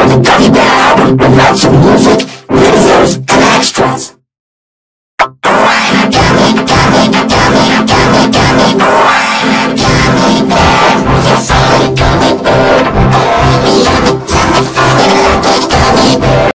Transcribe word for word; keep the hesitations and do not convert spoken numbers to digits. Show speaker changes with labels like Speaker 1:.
Speaker 1: the gummy bear, I'm about to move it.